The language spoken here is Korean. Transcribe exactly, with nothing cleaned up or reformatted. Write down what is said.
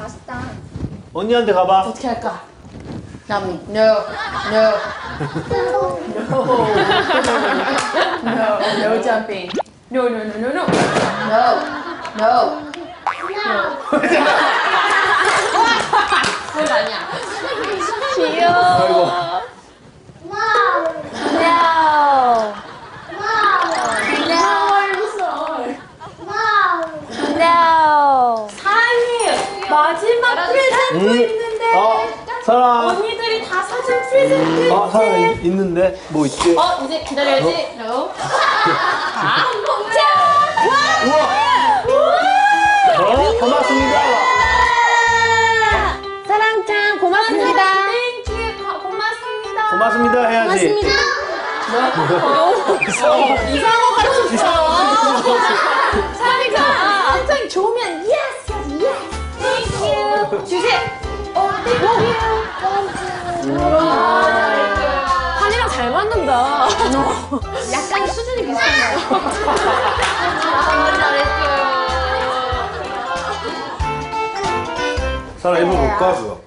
맛있다. 언니한테 가봐. 어떻게 할까? Yummy. No. No. No. No. No jumping. No, no, no, no, no. No. No. 그건 아니야. 귀여워. No. No. 사랑이 마지막 프레젠트 음. 있는데. 어, 사랑. 언니들이 다 사준 프레젠트. 아, 사랑 있- 있는데 뭐 있지? 어, 이제 기다려야지. No. 아, 먹자. 우와. 어, 고맙습니다. 사랑짱 고맙습니다. 땡큐. 고맙습니다. 고맙습니다 해야지. 이상호 가르쳤어. 사랑이가 항상 좋으면 yes, yes, yes. Thank you. 주세요. 어, thank you. 한이랑 잘 맞는다. 약간 수준이 비슷한가요? 사랑 입어볼까 그거?